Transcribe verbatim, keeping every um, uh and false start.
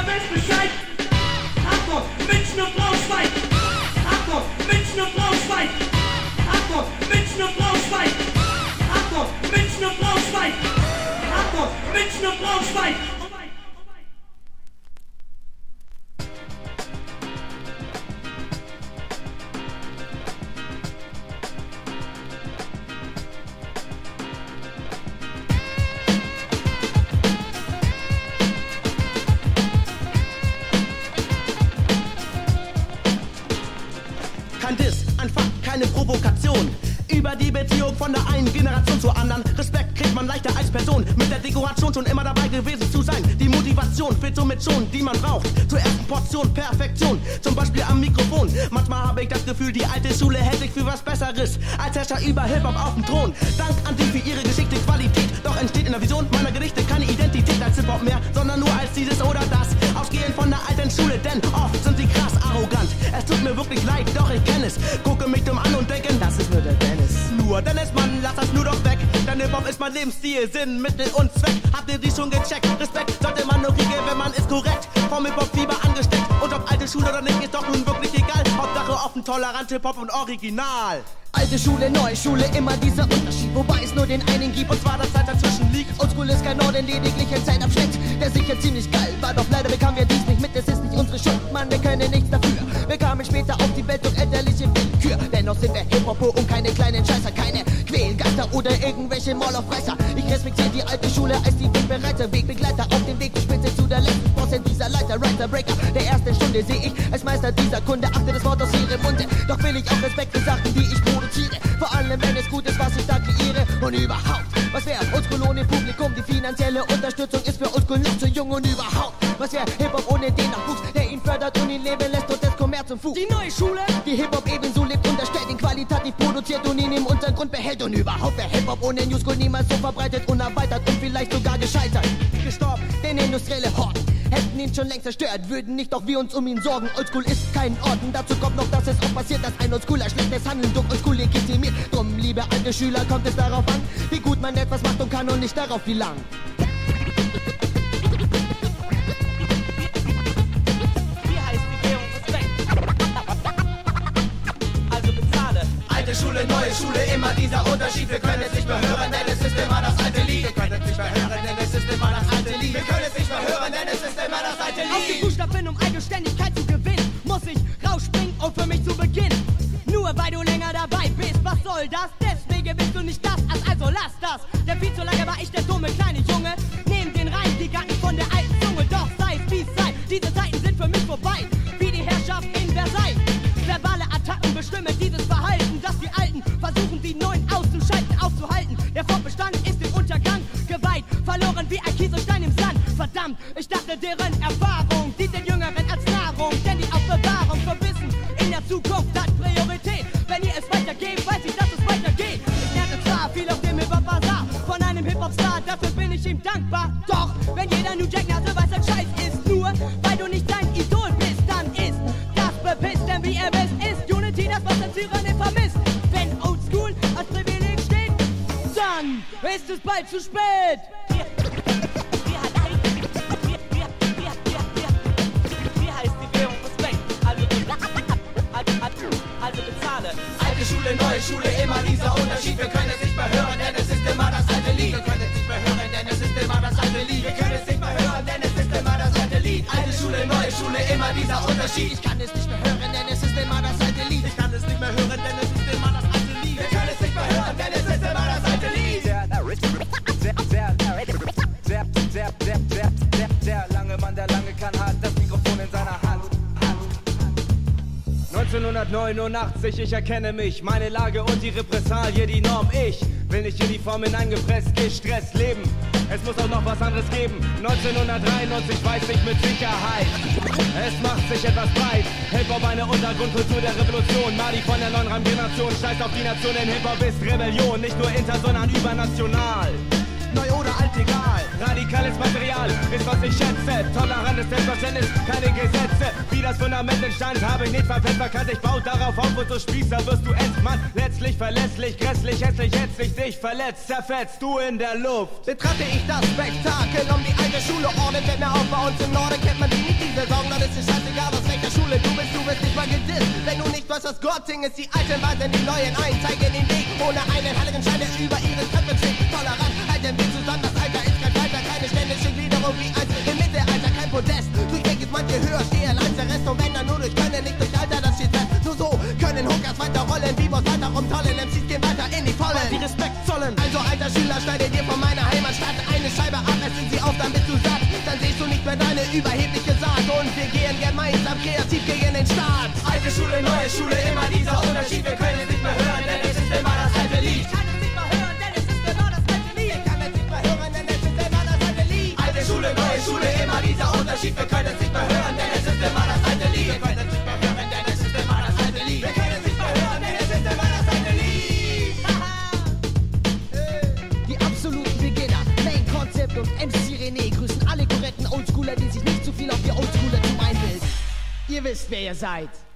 weiß Bescheid. Hardcore, München und Braunschweig. Hardcore, München und Braunschweig. Hardcore, München und Braunschweig. Hardcore, München und Braunschweig. Hardcore, München und Braunschweig. Kein Diss, ein Fakt, keine Provokation. Über die Beziehung von der einen Generation zur anderen. Respekt kriegt man leichter als Person. Mit der Dekoration schon immer dabei gewesen zu sein. Die Motivation fehlt somit schon, die man braucht. Zur ersten Portion Perfektion, zum Beispiel am Mikrofon. Manchmal habe ich das Gefühl, die alte Schule hält sich für was Besseres als Herrscher über Hip-Hop auf dem Thron. Dank an die für ihre Geschichte Qualität. Doch entsteht in der Vision meiner Gedichte keine Identität als Hip-Hop mehr, sondern nur als dieses oder das. Ausgehend von der alten Schule, denn oft sind sie krass arrogant. Es tut mir wirklich leid, doch ich kenn es. Gucke mich dumm an und denke, das ist nur der Dennis. Nur Dennis, Mann, lass das nur doch weg. Denn Hip-Hop ist mein Lebensstil, Sinn, Mittel und Zweck. Habt ihr die schon gecheckt? Respekt sollte man nur kriegen, wenn man ist korrekt. Vom Hip-Hop Fieber angesteckt. Und ob alte Schule oder nicht, ist doch nun wirklich egal. Hauptsache offen, tolerant, Hip-Hop und original. Alte Schule, neue Schule, immer dieser Unterschied, wobei es nur den einen gibt, und zwar das Zeit dazwischen liegt. Oldschool ist kein Norden, lediglich ein Zeitabschnitt, der sicher ziemlich geil war, doch leider bekamen wir dies nicht mit, es ist nicht unsere Schuld, Mann, wir können nichts dafür. Wir kamen später auf die Welt durch elterliche Willkür, dennoch sind wir Hip-Hop und keine kleinen Scheißer, keine Quälgeister oder irgendwelche Molochfresser. Ich respektiere die alte Schule als die Wegbereiter, Wegbegleiter auf dem Weg zur Spitze zu der letzten Prozent dieser Leiter, Writer, Breaker, der ersten Stunde sehe ich als Meister dieser Kunde, achte das Wort aus ihrem Munde, doch will ich auch Respekt für Sachen, die ich produziere. Vor allem, wenn es gut ist, was ich da kreiere. Und überhaupt, was wäre Oldschool ohne Publikum? Die finanzielle Unterstützung ist für Oldschool noch zu jung. Und überhaupt, was wäre Hip-Hop ohne den Nachwuchs, der ihn fördert und ihn leben lässt und des Kommerz und Fuß? Die neue Schule, die Hip-Hop ebenso lebt, unterstellt ihn qualitativ produziert und ihn im Untergrund behält. Und überhaupt wäre Hip-Hop ohne New School niemals so verbreitet, unerweitert und vielleicht sogar gescheitert. Gestorben, denn industrielle Horden hätten ihn schon längst zerstört, würden nicht doch wir uns um ihn sorgen. Oldschool ist kein Ort und dazu kommt noch, dass es auch passiert, dass ein Oldschooler schlechtes Handeln durch Oldschool legitimiert. Drum, liebe alte Schüler, kommt es darauf an, wie gut man etwas macht und kann und nicht darauf, wie lang. Wie heißt die Währung Respekt? Also bezahle. Alte Schule, neue Schule, immer dieser Unterschied. Wir können es nicht mehr hören, denn es ist immer das alte Lied. Wir können es nicht mehr hören, denn es ist immer das alte Lied. Wir können es nicht mehr hören, denn es ist immer das alte Lied. Auf die Buchstaben, um Eigenständigkeit zu gewinnen, muss ich rausspringen, um für mich zu beginnen. Nur weil du länger dabei bist, was soll das? Deswegen bist du nicht das, also lass das. Denn viel zu lange war ich der dumme kleine Junge. Nehm den rein, Giganten von der alten Zunge. Doch sei es wie es sei, diese Zeiten sind für mich vorbei. Wie die Herrschaft in Versailles. Verbale Attacken bestimmen dieses Verhalten, dass die Alten versuchen, die Neuen auszuschalten, aufzuhalten. Der Fortbestand ist dem Untergang geweiht, verloren wie ein Kieselstein im Sand. Verdammt, ich dachte, deren Erfahrung dient den Jüngeren als Nahrung, denn die Aufbewahrung von Wissen in der Zukunft hat Priorität. Wenn ihr es weitergebt, weiß ich, dass es weitergeht. Ich lernte zwar viel auf dem Hip-Hop-Bazar von einem Hip-Hop-Star, dafür bin ich ihm dankbar. Doch, wenn jeder New Jack Nase weiß, ein Scheiß ist nur, weil du nicht dein Idol bist, dann ist das bepisst, denn wie ihr wisst, ist Unity das, was der Tyrannie vermisst. Wenn Oldschool als Privileg steht, dann ist es bald zu spät. Also bezahle. Alte Schule, neue Schule, immer dieser Unterschied. Wir können es nicht mehr hören, denn es ist immer das alte Lied. Wir können es nicht mehr hören, denn es ist immer das alte Lied. Wir können es nicht mehr hören, denn es ist immer das alte Lied. Alte Schule, neue Schule, immer dieser Unterschied. Ich kann es nicht mehr hören, denn es ist immer das alte Lied. Ich kann es nicht mehr hören, denn es ist immer das alte Lied. Wir können es nicht mehr hören, denn es ist immer das alte Lied. Sehr, sehr, sehr, sehr, sehr, sehr, sehr, sehr lange Mann, der lange kann, hat das Mikrofon in seiner Hand. neunzehnhundertneunundachtzig, ich erkenne mich, meine Lage und die Repressalie, die Norm. Ich will nicht in die Form hineingepresst, gestresst leben. Es muss auch noch was anderes geben. neunzehnhundertdreiundneunzig weiß ich mit Sicherheit. Es macht sich etwas breit. Hip-Hop eine Untergrundkultur der Revolution. Mali von der neuen Reim-Generation scheißt auf die Nation, denn Hip-Hop ist Rebellion. Nicht nur inter, sondern übernational. Neu oder alt, egal. Radikales Material ist, was ich schätze. Tolerantes Selbstverständnis, keine Gesetze. Wie das Fundament entstand, habe ich nicht verfällt, verkannt. Ich baue darauf auf und so Spießer wirst du entmannt. Letztlich verlässlich, grässlich, hässlich, hässlich dich verletzt. Zerfetzt du in der Luft. Betrachte ich das Spektakel um die alte Schule ordnet, fällt mir auf, bei uns im Norden kennt man die nicht. Shorting ist die alten Weisen, die neuen ein, zeigen den Weg, ohne einen heiligen Schein, der über ihre Köpfe schwebt. Tolerant, halten wir zusammen, das Alter ist kein Alter, keine ständische Gliederung wie einst im Mittelalter, kein Podest. Durchweg ist manche höher stehen als der Rest, und wenn dann nur durch Können, nicht durch Alter, das steht fest. Nur so können Hookers weiter rollen, wie Boss weiter rumtollen, M Cs gehen weiter in die Vollen, die Respekt zollen. Also alter Schüler, schneide dir von meiner Heimatstadt eine Scheibe ab, essen sie auf, dann bist du satt. Dann siehst du nicht mehr deine überhebliche Saat, und wir gehen gemeinsam kreativ gegen den Staat. Alte Schule, neue Schule, immer dieser Unterschied. Wir können es nicht mehr hören, denn es ist immer das alte Lied. Ich kann es nicht mehr hören, denn es ist immer das alte Lied. Ich kann es nicht mehr hören, denn es ist immer das alte Lied. Alte Schule, neue Schule, immer dieser Unterschied. Wir können es nicht mehr hören, denn es ist immer das alte Lied. Wir können es nicht mehr hören, denn es ist immer das alte Lied. Wir können es nicht mehr hören, denn es ist immer das alte Lied. Die absoluten Beginner, Main Concept und M C René grüßen alle korrekten Oldschooler, die sich nicht zu viel auf ihr Oldschooler-Tum einbilden. Ihr wisst, wer ihr seid.